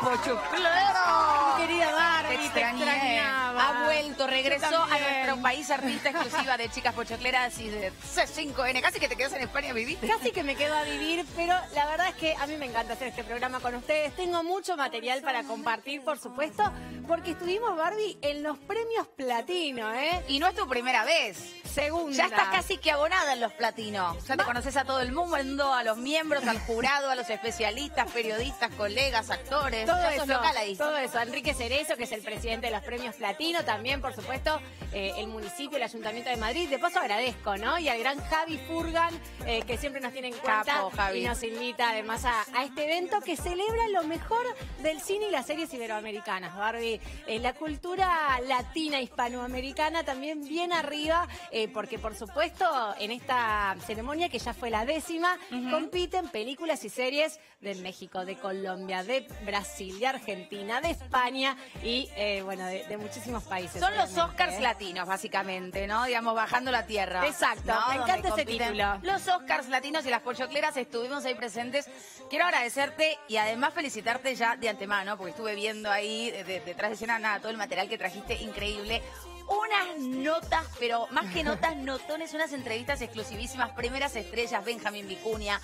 Pochoclera. Querida Barbie, Te te extrañaba. Ha vuelto, regresó a nuestro país, artista exclusiva de Chicas Pochocleras y de C5N. Casi que te quedas en España a vivir. Casi que me quedo a vivir, pero la verdad es que a mí me encanta hacer este programa con ustedes. Tengo mucho material para compartir, por supuesto, porque estuvimos, Barbie, en los premios Platino, ¿eh? Y no es tu primera vez. Segunda. Ya estás casi que abonada en los platinos. Ya te conoces a todo el mundo, a los miembros, al jurado, a los especialistas, periodistas, colegas, actores. Todo Ya eso, sos local ahí. todo eso. Enrique Cerezo, que es el presidente de los premios Platino, también, por supuesto, el municipio, el Ayuntamiento de Madrid. De paso agradezco, ¿no? Y al gran Javi Furgan, que siempre nos tiene en cuenta. Capo, Javi. Y nos invita además a este evento que celebra lo mejor del cine y las series iberoamericanas, Barbie. La cultura latina, hispanoamericana también bien arriba, porque por supuesto en esta ceremonia, que ya fue la 10ª, compiten películas y series de México, de Colombia, de Brasil, de Argentina, de España y bueno, de muchísimos países. Son los obviamente, Oscars latinos, básicamente, ¿no? Digamos, bajando la tierra. Exacto, ¿no? me Donde encanta ese compiten título. Los Oscars latinos y las Pochocleras estuvimos ahí presentes. Quiero agradecerte y además felicitarte ya de antemano, porque estuve viendo ahí detrás de escena, nada, todo el material que trajiste, increíble. Unas notas, pero más que notas, notones, unas entrevistas exclusivísimas, primeras estrellas, Benjamín Vicuña,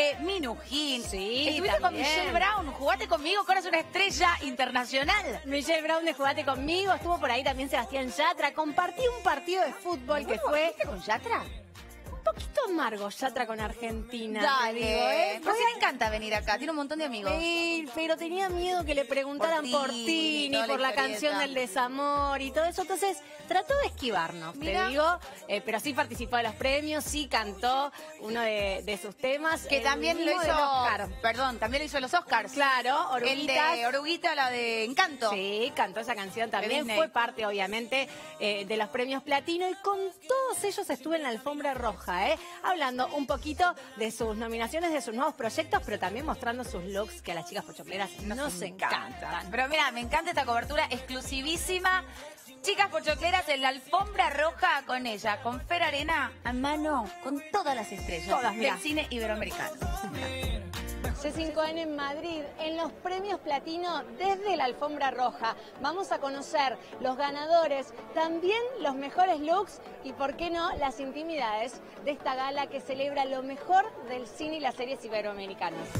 Minujín. Sí, estuviste con también. Michelle Brown, jugaste conmigo, que ahora es una estrella internacional. Michelle Brown de Jugate Conmigo, estuvo por ahí también Sebastián Yatra, compartí un partido de fútbol que fue ¿Fuiste con Yatra? un poquito amargo Yatra con Argentina. Dale, te digo, ¿eh? pues me encanta venir acá, tiene un montón de amigos. Sí, pero tenía miedo que le preguntaran por Tini, toda la por la historieta. canción del desamor y todo eso. Entonces, trató de esquivarnos, Mira. te digo. Pero sí participó de los premios, sí cantó uno de sus temas. Que el también lo mismo hizo, del Oscar. perdón, también lo hizo en los Oscars. Claro, El Oruguitas. de Oruguita, la de Encanto. Sí, cantó esa canción también, Disney. fue parte obviamente de los premios Platino y con todos ellos estuve en la alfombra roja, hablando un poquito de sus nominaciones, de sus nuevos proyectos, pero también mostrando sus looks que a las chicas pochocleras nos encantan. Pero mira, me encanta esta cobertura exclusivísima. Chicas Pochocleras en la alfombra roja con ella, con Fer Arena a mano, con todas las estrellas Todas, mira. del cine iberoamericano. C5N en Madrid, en los premios Platino desde la alfombra roja. Vamos a conocer los ganadores, también los mejores looks y, por qué no, las intimidades de esta gala que celebra lo mejor del cine y las series iberoamericanas.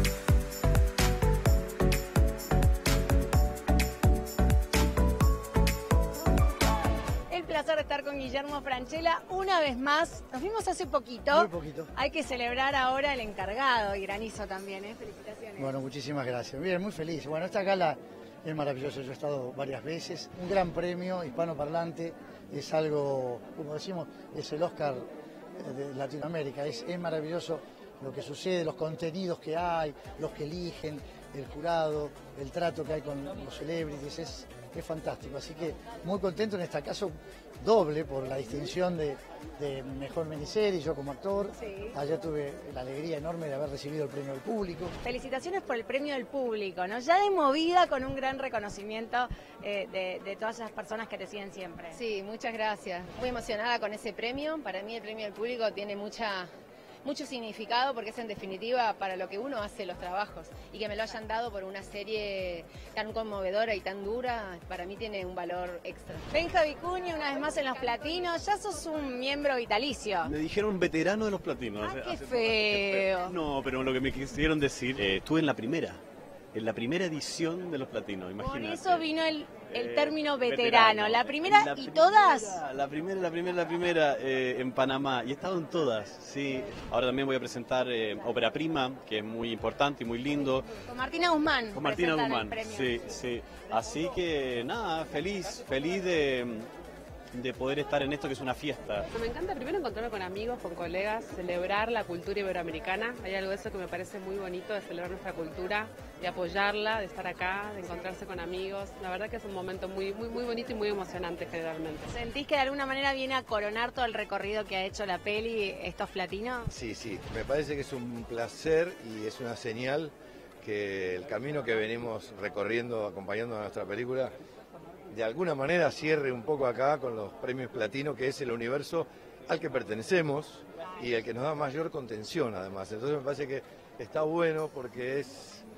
El placer de estar con Guillermo Francella una vez más. Nos vimos hace poquito. Muy poquito. Hay que celebrar ahora el encargado y Granizo también, felicitaciones. Bueno, muchísimas gracias. Bien, muy feliz. Bueno, esta gala es maravillosa. Yo he estado varias veces. Un gran premio hispanoparlante. Es algo, como decimos, es el Oscar de Latinoamérica. Es maravilloso lo que sucede, los contenidos que hay, los que eligen, el jurado, el trato que hay con los celebrities. Es fantástico. Así que muy contento en este caso doble por la distinción de mejor miniserie, yo como actor. Sí. Ayer tuve la alegría enorme de haber recibido el premio del público. Felicitaciones por el premio del público, ¿no? Ya de movida con un gran reconocimiento de todas las personas que te siguen siempre. Sí, muchas gracias. Muy emocionada con ese premio. Para mí el premio del público tiene mucho significado porque es en definitiva para lo que uno hace los trabajos y que me lo hayan dado por una serie tan conmovedora y tan dura, para mí tiene un valor extra. Benja Vicuña, una vez más en los Platinos, ya sos un miembro vitalicio. Me dijeron veterano de los platinos. Ah, qué Hace- feo. No, pero lo que me quisieron decir, estuve en la primera edición de los platinos, Por imagínate. eso vino el término veterano. veterano. La primera y todas. La primera en Panamá. Y he estado en todas, sí. Ahora también voy a presentar Ópera Prima, que es muy importante y muy lindo. Con Martina Guzmán. Con Martina presentan el Guzmán, premio. sí, sí. Así que nada, feliz de poder estar en esto que es una fiesta. Me encanta primero encontrarme con amigos, con colegas, celebrar la cultura iberoamericana. Hay algo de eso que me parece muy bonito, de celebrar nuestra cultura, de apoyarla, de estar acá, de encontrarse con amigos. La verdad que es un momento muy bonito y muy emocionante generalmente. ¿Sentís que de alguna manera viene a coronar todo el recorrido que ha hecho la peli, estos Platinos? Sí, me parece que es un placer y es una señal que el camino que venimos recorriendo, acompañando a nuestra película, de alguna manera cierre un poco acá con los premios Platino, que es el universo al que pertenecemos y el que nos da mayor contención además. Entonces me parece que está bueno porque es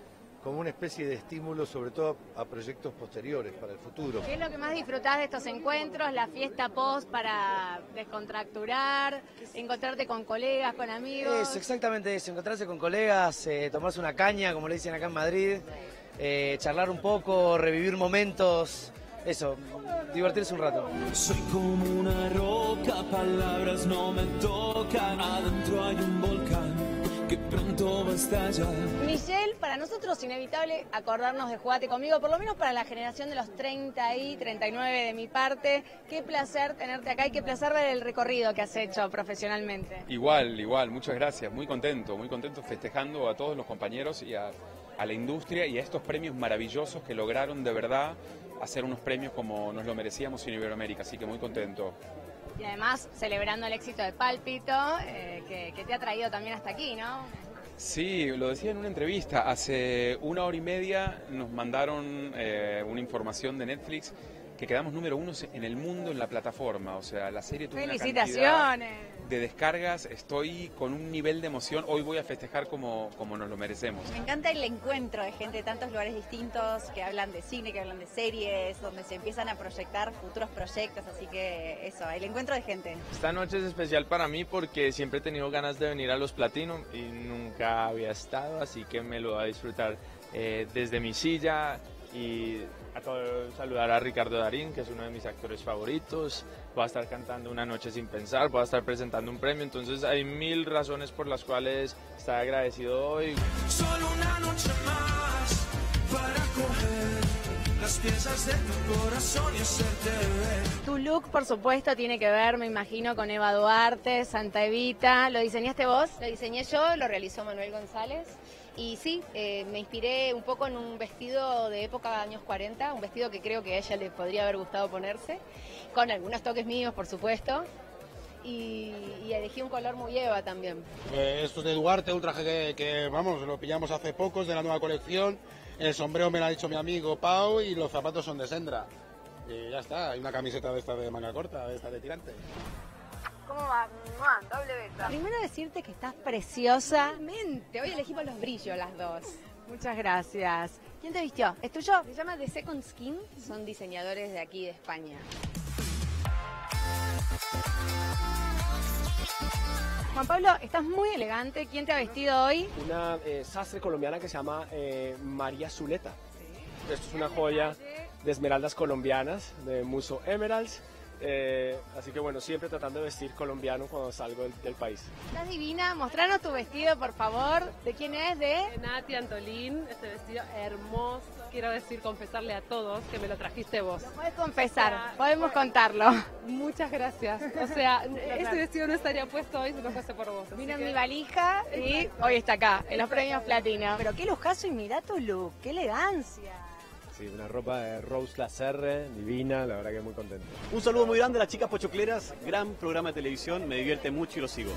como una especie de estímulo, sobre todo a proyectos posteriores para el futuro. ¿Qué es lo que más disfrutás de estos encuentros? La fiesta post para descontracturar, encontrarte con colegas, con amigos. Eso, exactamente eso, encontrarse con colegas, tomarse una caña, como le dicen acá en Madrid, charlar un poco, revivir momentos, eso, divertirse un rato. Soy como una roca, palabras no me tocan, adentro hay un volcán que pronto va a estallar. Michelle, para nosotros es inevitable acordarnos de Jugate Conmigo, por lo menos para la generación de los 30 y 39 de mi parte. Qué placer tenerte acá y qué placer ver el recorrido que has hecho profesionalmente. Igual, muchas gracias, muy contento festejando a todos los compañeros y a la industria y a estos premios maravillosos que lograron de verdad hacer unos premios como nos lo merecíamos en Iberoamérica, así que muy contento. Y además celebrando el éxito de Pálpito, que te ha traído también hasta aquí, ¿no? Sí, lo decía en una entrevista, hace 1 hora y media nos mandaron una información de Netflix que quedamos número 1 en el mundo en la plataforma, o sea, la serie tuvo una cantidad de descargas, estoy con un nivel de emoción, hoy voy a festejar como nos lo merecemos. Me encanta el encuentro de gente de tantos lugares distintos que hablan de cine, que hablan de series, donde se empiezan a proyectar futuros proyectos, así que eso, el encuentro de gente. Esta noche es especial para mí porque siempre he tenido ganas de venir a los Platinum y nunca había estado, así que me lo voy a disfrutar desde mi silla. Y acabo de saludar a Ricardo Darín, que es uno de mis actores favoritos. Voy a estar cantando Una noche sin pensar, voy a estar presentando un premio, entonces hay 1000 razones por las cuales estar agradecido hoy. Solo una noche más para coger las piezas de tu corazón y hacerte ver. Tu look, por supuesto, tiene que ver, me imagino, con Eva Duarte, Santa Evita. ¿Lo diseñaste vos? Lo diseñé yo, lo realizó Manuel González. Y sí, me inspiré un poco en un vestido de época años 40, un vestido que creo que a ella le podría haber gustado ponerse, con algunos toques míos, por supuesto, y elegí un color muy Eva también. Esto es de Duarte, un traje que vamos, lo pillamos hace poco, es de la nueva colección, el sombrero me lo ha dicho mi amigo Pau y los zapatos son de Sendra. Y ya está, hay una camiseta de esta de manga corta, de esta de tirante. ¿Cómo va? Doble beta. Primero decirte que estás preciosa. Realmente, hoy elegimos los brillos las dos. Muchas gracias. ¿Quién te vistió? ¿Es tuyo? Se llama The Second Skin, son diseñadores de aquí de España. Juan Pablo, estás muy elegante. ¿Quién te ha vestido hoy? Una sastre colombiana que se llama María Zuleta. Esto es una joya de esmeraldas colombianas, de Muso Emeralds. Así que bueno, siempre tratando de vestir colombiano cuando salgo del país. Estás divina, mostranos tu vestido, por favor. ¿De quién es? De Nati Antolín, este vestido hermoso. Quiero confesarle a todos que me lo trajiste vos. Lo puedes confesar, podemos contarlo. Muchas gracias. O sea, este vestido no estaría puesto hoy si no fuese por vos. Vino en mi valija y hoy está acá, en los premios Platino. Pero qué lujazo y mirá tu look, qué elegancia. Sí, una ropa de Rose Lacerre, divina, la verdad que muy contento. Un saludo muy grande a las chicas pochocleras, gran programa de televisión, me divierte mucho y lo sigo.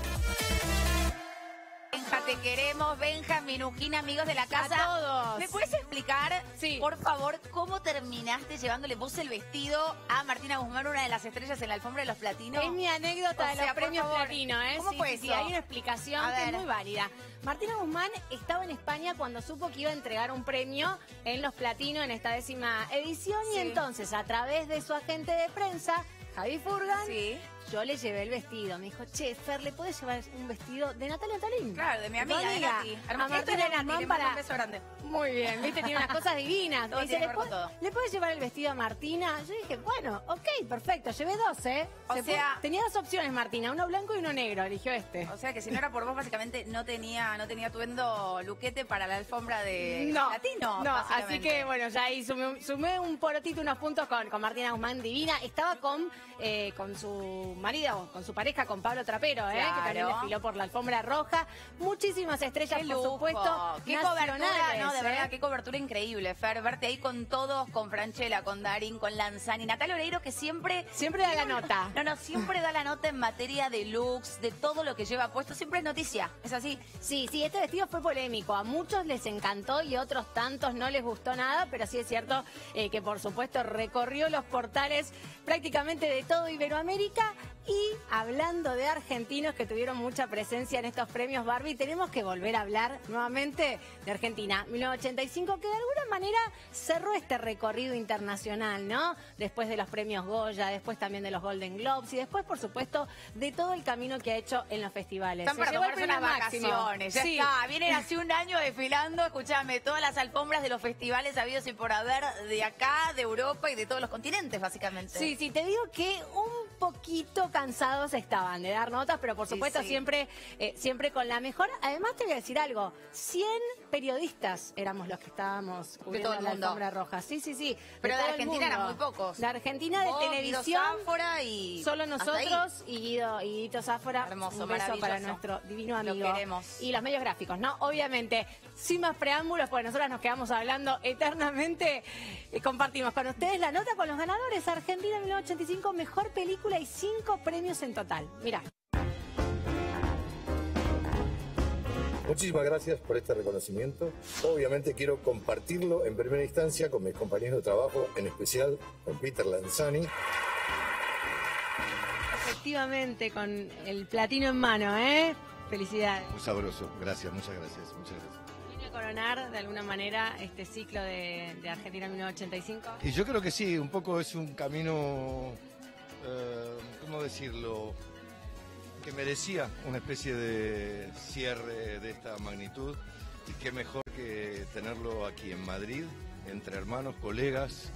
Benja, te queremos, Benja, Minujín, amigos de la casa. A todos. ¿Me puedes explicar, por favor, cómo terminaste llevándole vos el vestido a Martina Guzmán, una de las estrellas en la alfombra de los Platinos? Es mi anécdota de los premios Platino, ¿eh? ¿Cómo fue eso? Sí, hay una explicación que es muy válida. Martina Guzmán estaba en España cuando supo que iba a entregar un premio en los Platino en esta 10ª edición y entonces a través de su agente de prensa, Javi Furgan, yo le llevé el vestido. Me dijo, che, Fer, ¿le puedes llevar un vestido de Natalia Antolín? Claro, de mi amiga, de Nati. A Martina Guzmán para... un beso grande. Muy bien, viste, tiene unas cosas divinas. Todo Dice, tiene que ver con todo. ¿le puedes llevar el vestido a Martina? Yo dije, bueno, ok, perfecto, llevé 2, ¿eh? Tenía 2 opciones, Martina, uno blanco y uno negro, eligió este. O sea que si no era por vos, básicamente no tenía atuendo luquete para la alfombra de Platino. No, así que bueno, ya ahí sumé un porotito, unos puntos con Martina Guzmán divina. Estaba con su marido, con su pareja, con Pablo Trapero, que también desfiló por la alfombra roja. Muchísimas estrellas, por supuesto. Qué cobertura, no, de verdad, qué cobertura increíble, Fer. Verte ahí con todos, con Franchella, con Darín, con Lanzani, Natalia Oreiro, que siempre da la nota. Siempre da la nota en materia de looks, de todo lo que lleva puesto. Siempre es noticia, ¿es así? Sí, este vestido fue polémico. A muchos les encantó y a otros tantos no les gustó nada, pero sí es cierto que por supuesto recorrió los portales prácticamente de todo Iberoamérica Y hablando de argentinos que tuvieron mucha presencia en estos premios Barbie, tenemos que volver a hablar nuevamente de Argentina 1985, que de alguna manera cerró este recorrido internacional, ¿no? Después de los premios Goya, después también de los Golden Globes y después, por supuesto, de todo el camino que ha hecho en los festivales. Están para tomarse unas vacaciones, ya está. Vienen hace un año desfilando, escúchame, todas las alfombras de los festivales habidos y por haber de acá, de Europa y de todos los continentes, básicamente. Sí, te digo que un poquito cansados estaban de dar notas, pero por supuesto siempre con la mejor. Además te voy a decir algo, 100 periodistas éramos los que estábamos cubriendo la alfombra roja. Sí. Pero de Argentina eran muy pocos. De Argentina, de televisión, Guido Sáfora y solo nosotros y Guido Sáfora. Hermoso, un beso para nuestro divino amigo. Lo queremos. Y los medios gráficos, ¿no? Obviamente, sin más preámbulos, porque nosotras nos quedamos hablando eternamente. Compartimos con ustedes la nota con los ganadores. Argentina 1985, mejor película y 5 premios en total. Mirá. Muchísimas gracias por este reconocimiento. Obviamente quiero compartirlo en primera instancia con mis compañeros de trabajo, en especial con Peter Lanzani. Efectivamente, con el platino en mano, ¿eh? Felicidades. Muy sabroso, gracias, muchas gracias. ¿Viene a coronar de alguna manera este ciclo de Argentina 1985? Y yo creo que sí, un poco es un camino, ¿cómo decirlo?, que merecía una especie de cierre de esta magnitud, y qué mejor que tenerlo aquí en Madrid, entre hermanos, colegas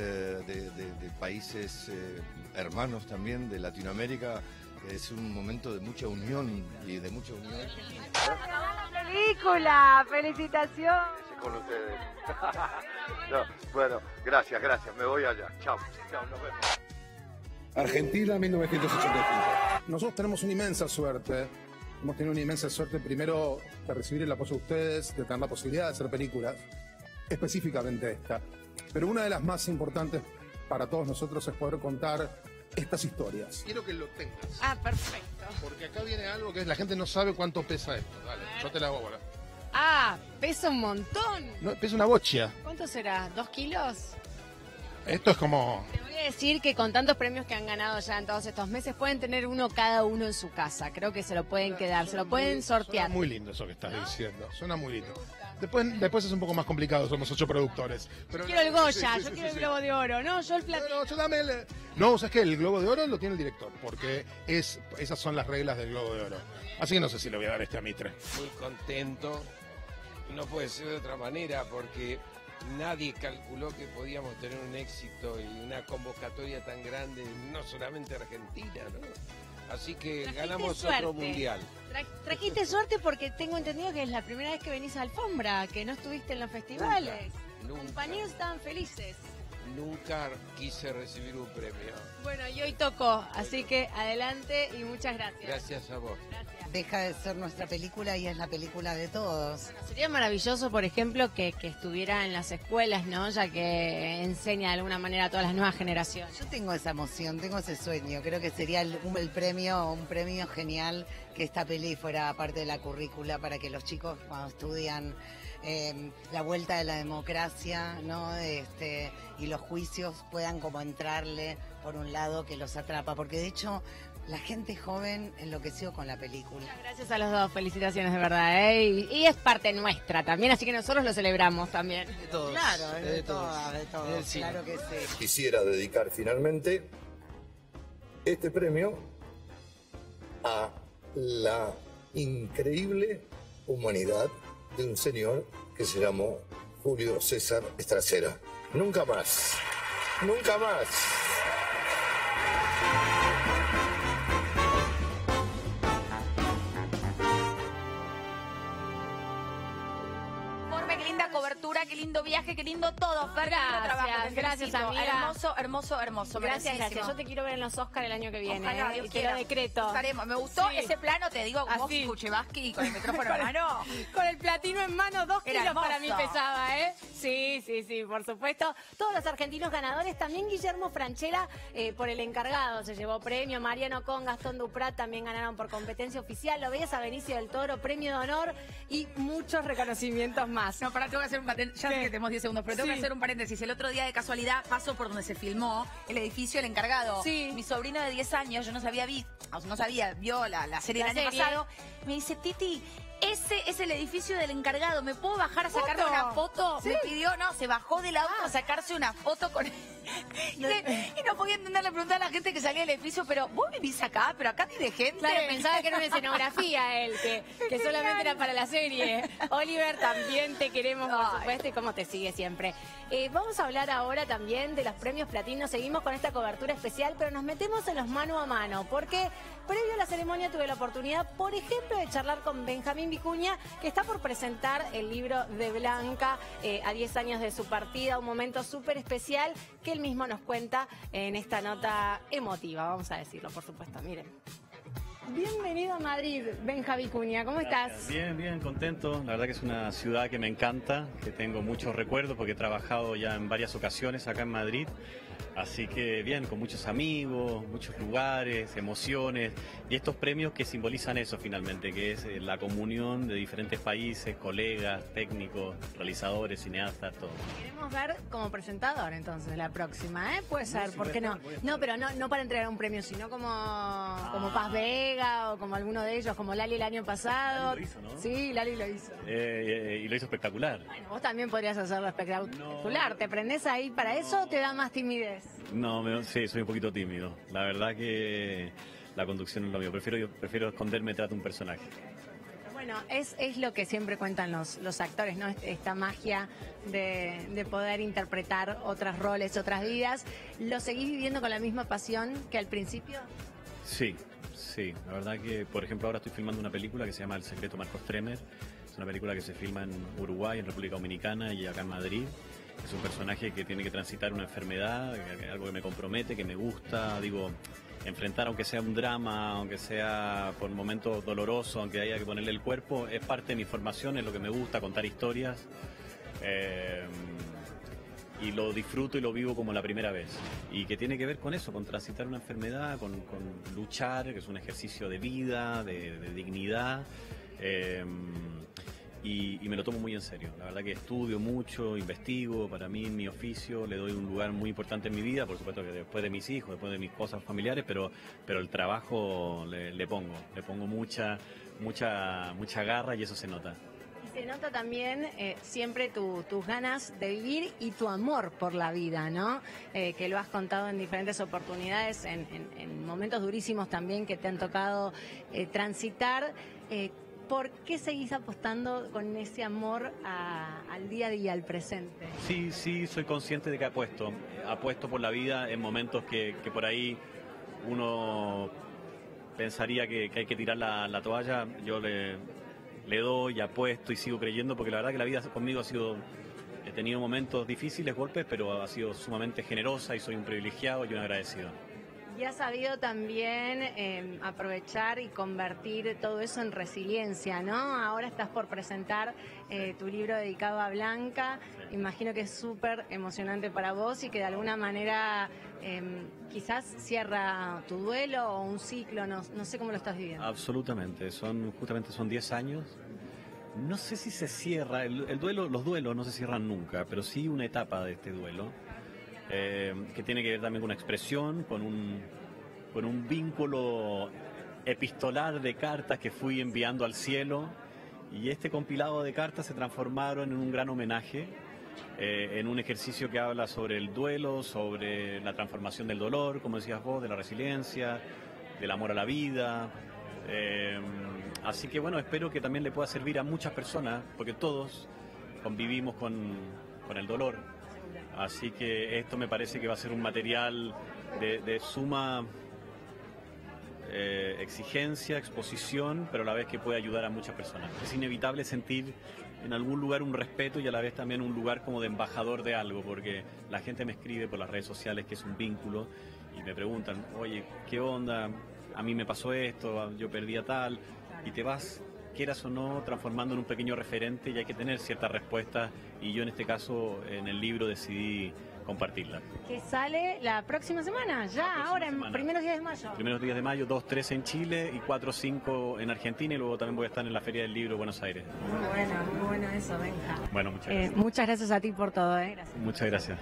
de países hermanos también, de Latinoamérica. Es un momento de mucha unión y de mucha unión. ¡Película! ¡Felicitación! Con ustedes. No, bueno, gracias, me voy allá. Chao, nos vemos. Argentina 1985. Nosotros tenemos una inmensa suerte. Hemos tenido una inmensa suerte primero de recibir el apoyo de ustedes, de tener la posibilidad de hacer películas, específicamente esta. Pero una de las más importantes para todos nosotros es poder contar estas historias. Quiero que lo tengas. Ah, perfecto. Porque acá viene algo que la gente no sabe cuánto pesa esto. Dale, yo te la hago ahora. Ah, pesa un montón. No, pesa una bocha. ¿Cuánto será? ¿2 kilos? Esto es como... Te voy a decir que con tantos premios que han ganado ya en todos estos meses, pueden tener uno cada uno en su casa. Creo que se lo pueden quedar, se lo pueden sortear. Suena muy lindo eso que estás diciendo. Suena muy lindo. Después es un poco más complicado, somos 8 productores. Pero quiero el Goya, yo quiero el Globo de Oro, no, yo el platino. No, yo dame el... No, ¿sabes qué? El Globo de Oro lo tiene el director, porque esas son las reglas del Globo de Oro. Así que no sé si le voy a dar a Mitre. Muy contento. No puede ser de otra manera, porque nadie calculó que podíamos tener un éxito y una convocatoria tan grande, no solamente Argentina, ¿no? Así que ganamos otro mundial. Trajiste suerte porque tengo entendido que es la primera vez que venís a Alfombra, que no estuviste en los festivales. Nunca. Compañeros estaban felices. Nunca quise recibir un premio. Bueno, y hoy tocó, así que adelante y muchas gracias. Gracias a vos. Gracias. Deja de ser nuestra película y es la película de todos. Bueno, sería maravilloso, por ejemplo, que estuviera en las escuelas, ¿no? Ya que enseña de alguna manera a todas las nuevas generaciones. Yo tengo esa emoción, tengo ese sueño. Creo que sería un premio genial que esta peli fuera parte de la currícula para que los chicos cuando estudian la vuelta de la democracia, ¿no? Y los juicios puedan como entrarle por un lado que los atrapa, porque de hecho la gente joven enloqueció con la película. Gracias a los dos, felicitaciones de verdad, ¿eh? Y es parte nuestra también, así que nosotros lo celebramos también. De todos. Claro, de todos, claro que sí. Quisiera dedicar finalmente este premio a la increíble humanidad de un señor que se llamó Julio César Estracera. Nunca más. Nunca más. Qué linda cobertura, qué lindo viaje, qué lindo todo. Fer, gracias, amiga. Hermoso. Gracias. Yo te quiero ver en los Oscars el año que viene. Ojalá, Dios y te quiera. lo decreto. Estaremos. Me gustó ese plano, te digo, vos Kuchevaski con el micrófono en mano. Con el platino en mano, 2 Era kilos para hermoso. mí pesaba, ¿eh? Sí, por supuesto. Todos los argentinos ganadores, también Guillermo Francella por el encargado se llevó premio. Mariano Con, Gastón Duprat también ganaron por competencia oficial. Lo veías a Benicio del Toro, premio de honor y muchos reconocimientos más. No, para, tengo que hacer un patente ya sé que tenemos 10 segundos, pero tengo que hacer un paréntesis. El otro día, de casualidad, paso por donde se filmó el edificio, el encargado. Sí. Mi sobrino de 10 años, yo no sabía, vio la serie del año pasado. Me dice, Titi, ese es el edificio del encargado, ¿me puedo bajar a sacarme una foto? ¿Sí? Me pidió, no, se bajó del auto a sacarse una foto con... y no podía entender, le preguntaba a la gente que salía del edificio, pero vos vivís acá, pero acá tiene gente. Claro, pensaba que era una escenografía él, que solamente era para la serie. Oliver, también te queremos, por supuesto, y cómo te sigue siempre. Vamos a hablar ahora también de los premios Platino. Seguimos con esta cobertura especial, pero nos metemos en los mano a mano, porque previo a la ceremonia tuve la oportunidad, por ejemplo, de charlar con Benjamín Vicuña, que está por presentar el libro de Blanca a 10 años de su partida, un momento súper especial que él mismo nos cuenta en esta nota emotiva, vamos a decirlo, por supuesto. Miren. Bienvenido a Madrid, Benja Vicuña, ¿cómo estás? Bien, bien, contento. La verdad que es una ciudad que me encanta, que tengo muchos recuerdos porque he trabajado ya en varias ocasiones acá en Madrid. Así que bien, con muchos amigos, muchos lugares, emociones y estos premios que simbolizan eso finalmente, que es la comunión de diferentes países, colegas, técnicos, realizadores, cineastas, todo. Queremos ver como presentador entonces la próxima, ¿eh? Puede ser, ¿por qué no? No, pero no para entregar un premio, sino como Paz Vega o como alguno de ellos, como Lali el año pasado. Lali lo hizo, ¿no? Sí, Lali lo hizo. Y lo hizo espectacular. Bueno, vos también podrías hacerlo espectacular. ¿Te prendés ahí para eso o te da más timidez? No, sí, soy un poquito tímido. La verdad que la conducción es lo mío. Prefiero esconderme tras de un personaje. Bueno, es lo que siempre cuentan los actores, ¿no? Esta magia de poder interpretar otros roles, otras vidas. ¿Lo seguís viviendo con la misma pasión que al principio? Sí. La verdad que, por ejemplo, ahora estoy filmando una película que se llama El secreto Marcos Tremer. Es una película que se filma en Uruguay, en República Dominicana y acá en Madrid. Es un personaje que tiene que transitar una enfermedad, algo que me compromete, que me gusta, enfrentar aunque sea un drama, aunque sea por momentos doloroso, aunque haya que ponerle el cuerpo, es parte de mi formación, es lo que me gusta, contar historias. Y lo disfruto y lo vivo como la primera vez. Y que tiene que ver con eso, con transitar una enfermedad, con luchar, que es un ejercicio de vida, de dignidad. Y me lo tomo muy en serio. La verdad que estudio mucho, investigo. Para mí, en mi oficio, le doy un lugar muy importante en mi vida. Por supuesto que después de mis hijos, después de mis cosas familiares, pero el trabajo le pongo mucha garra y eso se nota. Se nota también siempre tus ganas de vivir y tu amor por la vida, ¿no? Que lo has contado en diferentes oportunidades, en momentos durísimos también que te han tocado transitar. ¿Por qué seguís apostando con ese amor al día a día, al presente? Sí, soy consciente de que apuesto por la vida en momentos que por ahí uno pensaría que hay que tirar la toalla. Yo le doy, apuesto y sigo creyendo, porque la verdad que la vida conmigo he tenido momentos difíciles, golpes, pero ha sido sumamente generosa y soy un privilegiado y un agradecido. Y has sabido también aprovechar y convertir todo eso en resiliencia, ¿no? Ahora estás por presentar tu libro dedicado a Blanca. Sí. Imagino que es súper emocionante para vos y que de alguna manera quizás cierra tu duelo o un ciclo, no sé cómo lo estás viviendo. Absolutamente, son 10 años. No sé si se cierra, los duelos no se cierran nunca, pero sí una etapa de este duelo. Que tiene que ver también con una expresión, con un vínculo epistolar de cartas que fui enviando al cielo, y este compilado de cartas se transformaron en un gran homenaje, en un ejercicio que habla sobre el duelo, sobre la transformación del dolor, como decías vos, de la resiliencia, del amor a la vida. Así que bueno, espero que también le pueda servir a muchas personas, porque todos convivimos con el dolor. Así que esto me parece que va a ser un material de suma exigencia, exposición, pero a la vez que puede ayudar a muchas personas. Es inevitable sentir en algún lugar un respeto y a la vez también un lugar como de embajador de algo, porque la gente me escribe por las redes sociales que es un vínculo y me preguntan, oye, ¿qué onda? A mí me pasó esto, yo perdí a tal, y te vas quieras o no, transformando en un pequeño referente y hay que tener ciertas respuestas y yo en este caso en el libro decidí compartirla. Que sale la próxima semana, ya, ahora, en primeros días de mayo. Primeros días de mayo, 2, 3 en Chile y 4, 5 en Argentina y luego también voy a estar en la Feria del Libro de Buenos Aires. Muy bueno eso, Benja. Bueno, muchas gracias. Muchas gracias a ti por todo, gracias. Muchas gracias.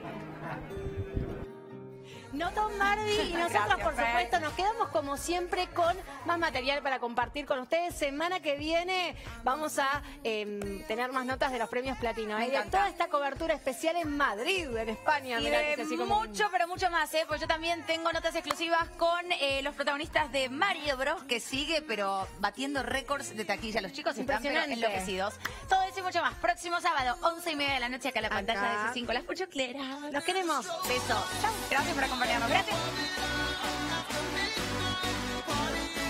Noton Barbie y nosotros, Gracias, por Fer. supuesto, nos quedamos como siempre con más material para compartir con ustedes. Semana que viene vamos a tener más notas de los premios Platino. Me De encanta. toda esta cobertura especial en Madrid, en España. Y Mirá, de que así como mucho, pero mucho más, pues yo también tengo notas exclusivas con los protagonistas de Mario Bros, que sigue, pero batiendo récords de taquilla. Los chicos están pero Impresionante. enloquecidos. Todo eso y mucho más. Próximo sábado, 11:30 de la noche, acá en la Acá. pantalla de C5. Las pochocleras. Los queremos. Besos. Chau. Gracias por acompañarnos. Gracias.